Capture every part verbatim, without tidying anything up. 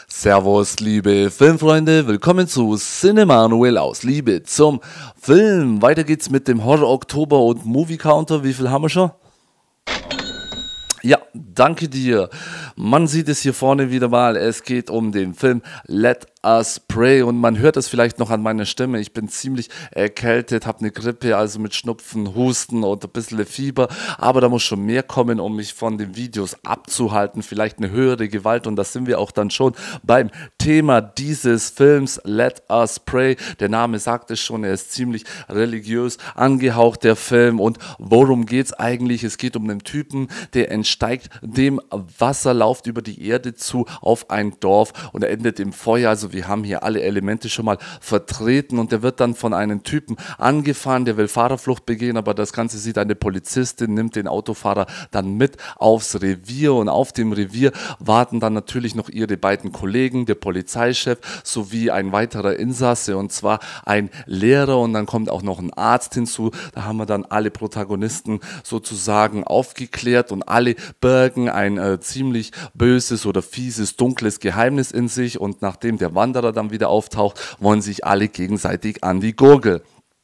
Servus, liebe Filmfreunde, willkommen zu Cinemanuel aus Liebe zum Film. Weiter geht's mit dem Horror Oktober und Movie Counter. Wie viel haben wir schon? Ja, danke dir. Man sieht es hier vorne wieder mal. Es geht um den Film Let Us Pray und man hört es vielleicht noch an meiner Stimme. Ich bin ziemlich erkältet, habe eine Grippe, also mit Schnupfen, Husten und ein bisschen Fieber. Aber da muss schon mehr kommen, um mich von den Videos abzuhalten. Vielleicht eine höhere Gewalt und das sind wir auch dann schon beim Thema dieses Films Let Us Pray. Der Name sagt es schon, er ist ziemlich religiös angehaucht, der Film. Und worum geht es eigentlich? Es geht um einen Typen, der entsteigt dem Wasserlauf über die Erde zu auf ein Dorf und er endet im Feuer. Also wir haben hier alle Elemente schon mal vertreten und der wird dann von einem Typen angefahren, der will Fahrerflucht begehen, aber das Ganze sieht eine Polizistin, nimmt den Autofahrer dann mit aufs Revier und auf dem Revier warten dann natürlich noch ihre beiden Kollegen, der Polizeichef sowie ein weiterer Insasse und zwar ein Lehrer und dann kommt auch noch ein Arzt hinzu. Da haben wir dann alle Protagonisten sozusagen aufgeklärt und alle bergen ein äh, ziemlich böses oder fieses, dunkles Geheimnis in sich und nachdem der Wanderer dann wieder auftaucht, wollen sich alle gegenseitig an die Gurgel.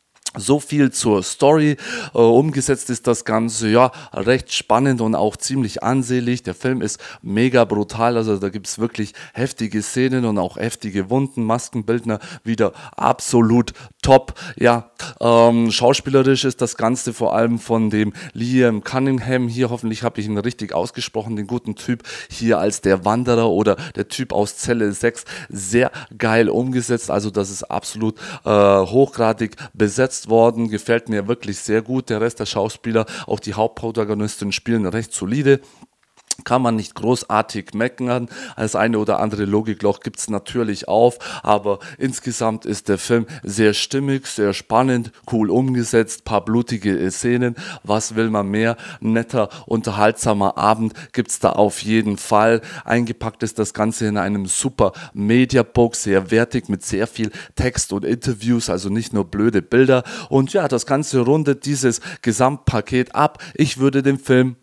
So viel zur Story. Äh, umgesetzt ist das Ganze ja recht spannend und auch ziemlich ansehlich. Der Film ist mega brutal, also da gibt es wirklich heftige Szenen und auch heftige Wunden. Maskenbildner wieder absolut top. Ja, ähm, schauspielerisch ist das Ganze vor allem von dem Liam Cunningham hier, hoffentlich habe ich ihn richtig ausgesprochen, den guten Typ hier als der Wanderer oder der Typ aus Zelle sechs, sehr geil umgesetzt. Also das ist absolut äh, hochgradig besetzt worden, gefällt mir wirklich sehr gut. Der Rest der Schauspieler, auch die Hauptprotagonisten spielen recht solide. Kann man nicht großartig meckern, das eine oder andere Logikloch gibt es natürlich auf, aber insgesamt ist der Film sehr stimmig, sehr spannend, cool umgesetzt, paar blutige Szenen, was will man mehr, netter, unterhaltsamer Abend gibt es da auf jeden Fall. Eingepackt ist das Ganze in einem super Mediabook, sehr wertig mit sehr viel Text und Interviews, also nicht nur blöde Bilder und ja, das Ganze rundet dieses Gesamtpaket ab. Ich würde dem Film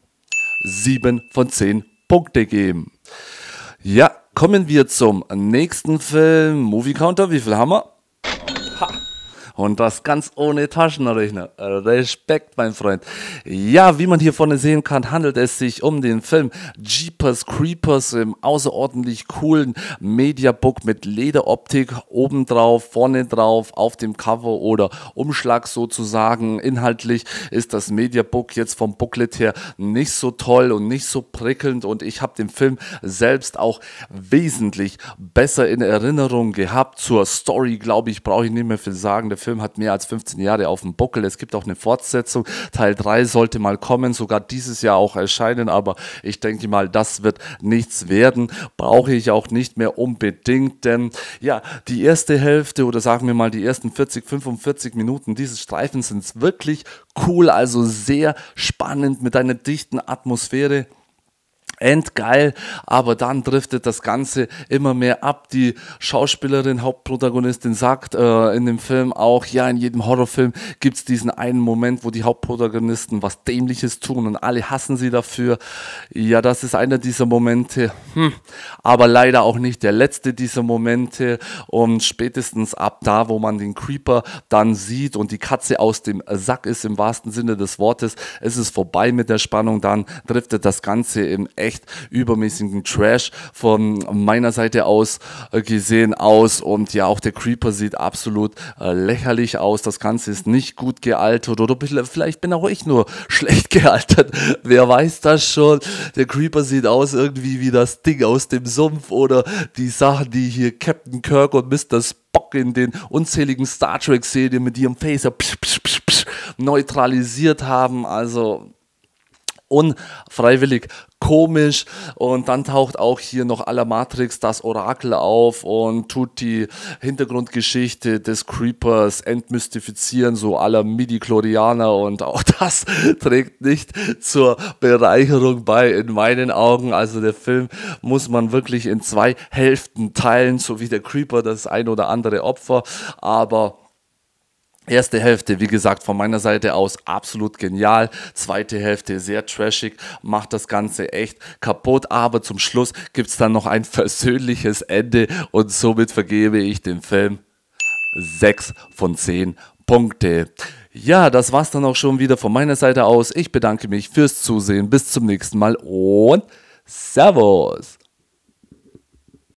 sieben von zehn Punkte geben. Ja, kommen wir zum nächsten Film. Movie Counter, wie viel haben wir? Ha. Und das ganz ohne Taschenrechner. Respekt, mein Freund. Ja, wie man hier vorne sehen kann, handelt es sich um den Film Jeepers Creepers im außerordentlich coolen Mediabook mit Lederoptik obendrauf, vorne drauf, auf dem Cover oder Umschlag sozusagen. Inhaltlich ist das Mediabook jetzt vom Booklet her nicht so toll und nicht so prickelnd und ich habe den Film selbst auch wesentlich besser in Erinnerung gehabt. Zur Story, glaube ich, brauche ich nicht mehr viel sagen. Der Film hat mehr als fünfzehn Jahre auf dem Buckel. Es gibt auch eine Fortsetzung. Teil drei sollte mal kommen, sogar dieses Jahr auch erscheinen, aber ich denke mal, das wird nichts werden. Brauche ich auch nicht mehr unbedingt, denn ja, die erste Hälfte oder sagen wir mal die ersten vierzig, fünfundvierzig Minuten dieses Streifens sind wirklich cool, also sehr spannend mit einer dichten Atmosphäre. Endgeil, aber dann driftet das Ganze immer mehr ab. Die Schauspielerin, Hauptprotagonistin sagt äh, in dem Film auch, ja, in jedem Horrorfilm gibt es diesen einen Moment, wo die Hauptprotagonisten was Dämliches tun und alle hassen sie dafür. Ja, das ist einer dieser Momente, hm, aber leider auch nicht der letzte dieser Momente und spätestens ab da, wo man den Creeper dann sieht und die Katze aus dem Sack ist, im wahrsten Sinne des Wortes, ist es vorbei mit der Spannung, dann driftet das Ganze im echt übermäßigen Trash von meiner Seite aus äh, gesehen aus und ja, auch der Creeper sieht absolut äh, lächerlich aus, das Ganze ist nicht gut gealtert oder vielleicht bin auch ich nur schlecht gealtert, wer weiß das schon, der Creeper sieht aus irgendwie wie das Ding aus dem Sumpf oder die Sachen, die hier Captain Kirk und Mister Spock in den unzähligen Star Trek Serien mit ihrem Phaser psch, psch, psch, psch, neutralisiert haben, also unfreiwillig komisch und dann taucht auch hier noch à la Matrix das Orakel auf und tut die Hintergrundgeschichte des Creepers entmystifizieren, so à la Midi-Chlorianer und auch das trägt nicht zur Bereicherung bei in meinen Augen. Also der Film muss man wirklich in zwei Hälften teilen, so wie der Creeper das ein oder andere Opfer, aber Erste Hälfte, wie gesagt, von meiner Seite aus absolut genial. Zweite Hälfte sehr trashig, macht das Ganze echt kaputt. Aber zum Schluss gibt es dann noch ein versöhnliches Ende und somit vergebe ich dem Film sechs von zehn Punkte. Ja, das war's dann auch schon wieder von meiner Seite aus. Ich bedanke mich fürs Zusehen. Bis zum nächsten Mal und Servus.